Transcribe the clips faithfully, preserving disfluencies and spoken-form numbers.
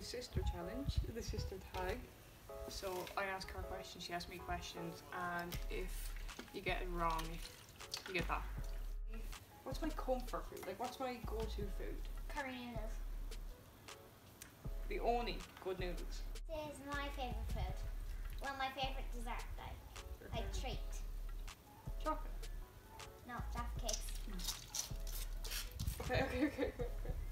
the sister challenge, the sister tag. So I ask her questions, she asks me questions, and if you get it wrong, you get that. What's my comfort food? Like, what's my go-to food? Curry noodles. The only good noodles. This is my favourite food. Well, my favourite dessert, like, like treat. Chocolate? No, Jaffa cakes. Okay, okay, okay, okay,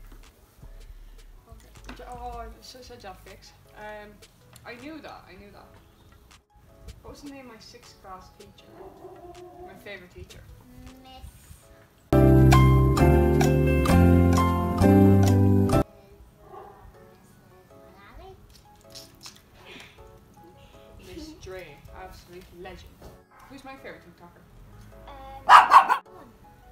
okay. Oh, I should have said Jaffa cakes. Um, I knew that, I knew that. What was the name of my sixth class teacher? My favourite teacher? Miss. Miss Dre, absolute legend. Who's my favourite TikToker? Um, um,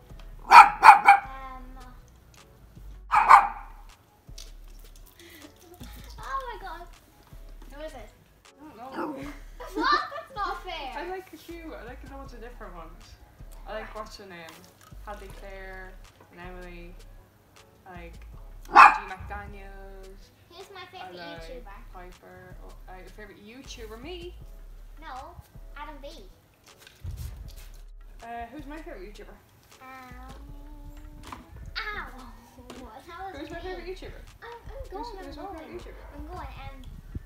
oh my god. Who is it? I don't know. What? That's not fair. I like a few, I like loads of different ones. I like watching um, Hadley Claire and Emily. I like G McDaniels. Who's my I favourite like YouTuber? Piper. Oh, uh, your favourite YouTuber? Me? No, Adam B. Uh, who's my favourite YouTuber? Um, ow! What? That was Who's my me. favourite YouTuber? I'm, I'm going, Who's, I'm who's my going. favourite YouTuber? I'm going, and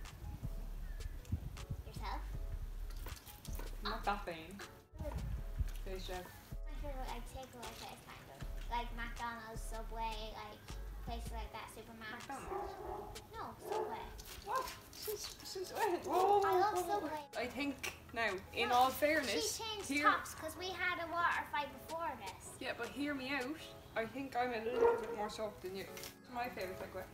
yourself? I'm not that vain. Who's Jeff? My favourite, like, takeaway place, kind of. Like McDonald's, Subway, like, places like that, Supermax. McDonald's. No, Subway. What? Since, since when? Whoa, I love whoa, whoa. Subway. I think, now, in No, all fairness, She changed here, tops because we had a water fight before this. yeah, but hear me out. I think I'm a little bit more soft than you. It's my favourite takeaway.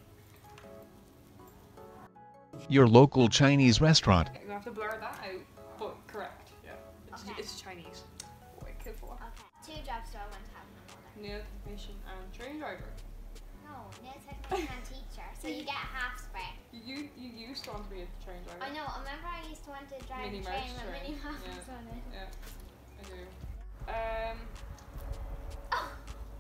Your local Chinese restaurant. Okay, I'm gonna have to blur that out, but correct. Yeah, it's, Okay. it's Chinese. Boy, kid for what? Okay. Two jobs do I want to have in my mother? Nail technician and train driver. No, nail technician and teacher. So you get a half spray. You you used to want to be a train driver. I know. Remember, I used to want to drive Mini a train mouse with train. mini mouse Yeah. on it. Yeah, I do. Um, Oh.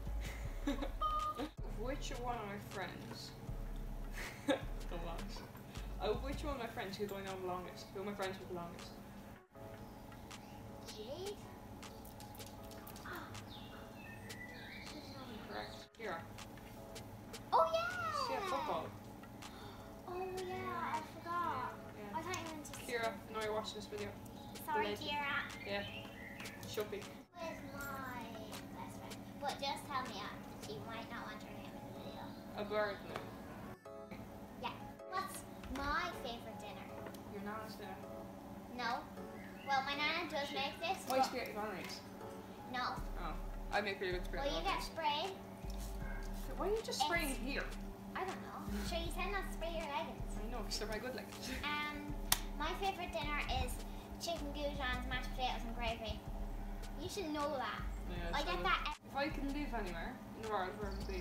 which one of my friends? The last. Uh, which one of my friends who do I know the longest? Who are my friends with the longest? Jade? Correct. Kira. Oh yeah. She had football. Oh yeah, I forgot. Yeah. I thought you meant to. Kira, I know you're watching this video. Sorry, legend. Kira. Yeah. Should be. Who is my best friend? But just tell me out. She might not want her name in the video. A bird now. Yeah. What's my favourite dinner? Your nana's dinner. No. Well, my nana does make this. Why but spaghetti bolognese? no. Oh, I make really good Well, spaghetti you get bolognese. sprayed. Why are you just spraying here? I don't know. Sure, you said not to spray your leggings. I know, because they're my good legs. Um, my favourite dinner is chicken goujons, mashed potatoes, and gravy. You should know that. Yeah, I so get that. if I can live anywhere in the world, where would it be?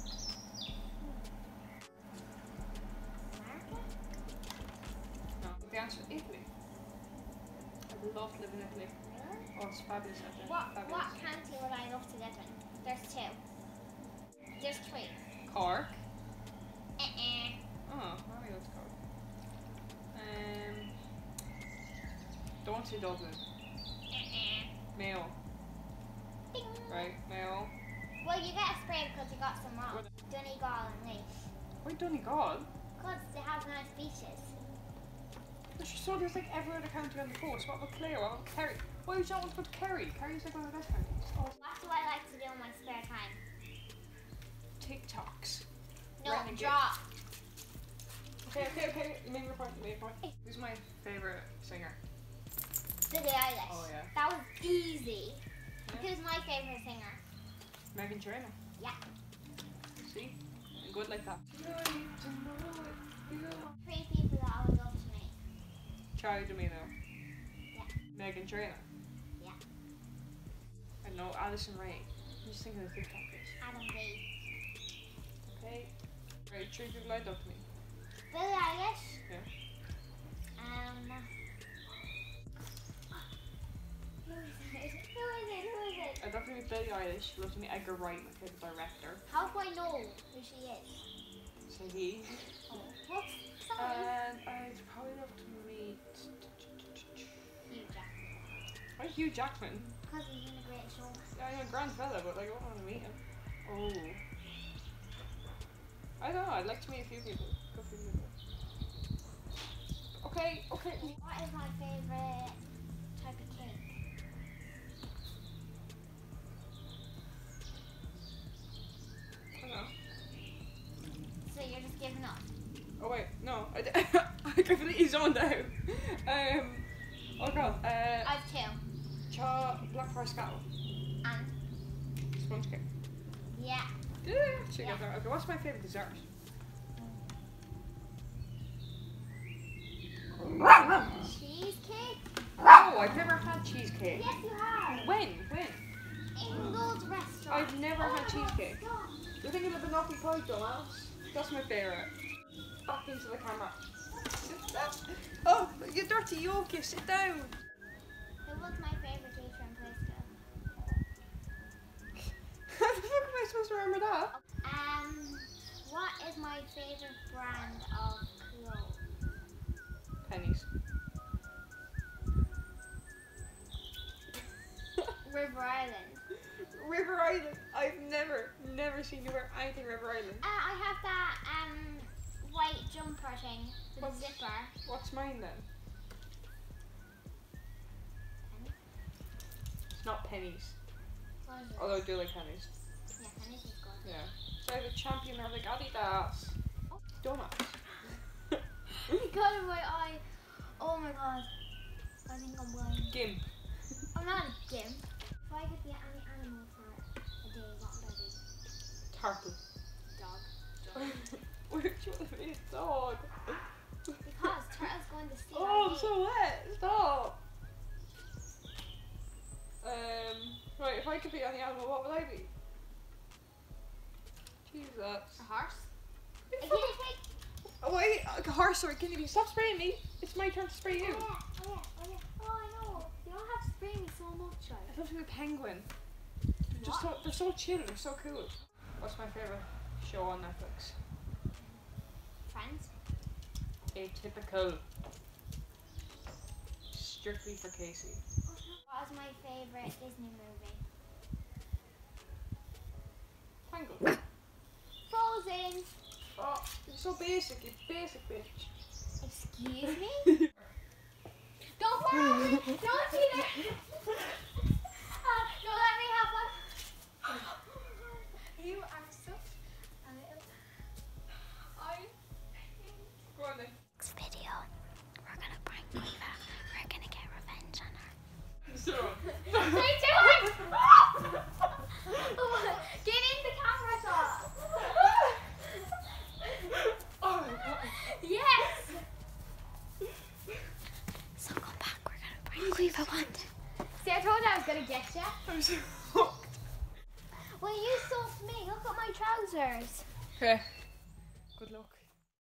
America? No. The answer is Italy. I'd love to live in Italy. Really? Oh, it's fabulous out there. What Fabulous. what county would I love to live in? There's two. There's three. Cork. Uh-uh. Oh, where we go to Cork? Um, don't say Dublin. Uh-uh. Mayo. Ding. Right, Mayo. Well, you get a spray because you got some wrong. Donegal and Leith. Wait, Donegal? Because they have nice beaches. But you saw there's like every other county on the coast. What about Clare? What about Kerry? Why would you not want to put Kerry? Kerry's like one of the best counties. Oh, What do I like to do in my spare time? TikToks. No, Renegade. draw. Okay, okay, okay. You made your point. You made your point. Who's my favourite singer? Billie Eilish. Oh, yeah. That was easy. Yeah. Who's my favourite singer? Megan Trainor. Yeah. See? I'm good like that. Three people that I would love to meet. Charlie D'Amelio. Yeah. Megan Trainor. Yeah. I know Alison Ray. I'm just thinking of TikTokers. Adam B. Okay. Right, three people lined up to me. Billie Eilish. Yeah. Um. Who is it? Who is it? Who is it? I'd love to meet Billie Eilish. I'd love to meet Edgar Wright, my favourite director. How do I know who she is? So he. Oh. What's And I'd probably love to meet Hugh Jackman. Why Hugh Jackman? Because he's in a great show. Yeah, I know, grand fella, but like I wouldn't want to meet him. Oh. I don't know, I'd like to meet a few people. A few people. Okay, okay. What is my favourite type of cake? I don't know. So you're just giving up? Oh wait, no, I, d I completely zoned out. Um, oh god, uh, I have two. cha black forest cow, And? sponge cake. Yeah. Did I actually Yeah. get that? Okay, what's my favourite dessert? Cheesecake? Oh, I've never had cheesecake. Yes, you have. When? When? Ingles restaurant. I've never Oh had my cheesecake. God, stop. You're thinking of the Banoffee pie, dumbass. That's my favourite. Back into the camera. Sit down. Oh, you dirty yoke, sit down. Who was my favourite teacher in play school? How the fuck am I supposed to remember that? Um, what is my favourite brand of clothes? Pennies. River Island. River Island. I've never, never seen you wear anything River Island. Uh, I have that um white jumper thing with What's- a zipper. What's mine then? Penny? It's not pennies. What is it? Although I do like pennies. Yeah, pennies is good. Yeah. So the champion are like Adidas. Dumbass. It got in my eye. Oh my god. I think I'm blind. Gimp. I'm not a gimp. If I could be any animal for a day, what would I be? Turtle. Dog. Dog. Why would you want to be a dog? Because turtle's going to sea. Oh, I'm so wet. Stop. Um. Right. If I could be any animal, what would I be? Jesus. A horse? Who A the guinea fuck- pig? Oh wait, a horse. Sorry, can you be? Stop spraying me. It's my turn to spray you. Oh yeah, oh yeah, oh yeah. Oh, I know. You don't have to spray me so much, I right? thought you were a penguin. They're just so, they're so chill. They're so cool. What's my favorite show on Netflix? Friends? Atypical. Strictly for Casey. What is my favourite Disney movie? Tangled. Frozen! Oh, you're so basic. You basic bitch. Excuse me? Don't worry! Don't cheat it! Uh, don't let me have one! You are such a little... I... Go on then. Next video, we're gonna prank Eva. We're gonna get revenge on her. So. Stay tuned! Get in the camera shot! Oh my god. Yes! So come back, we're gonna prank Eva one. See, I told you I was gonna get you. I'm so hooked. Well, you soaked me. Look at my trousers. Okay. Good luck.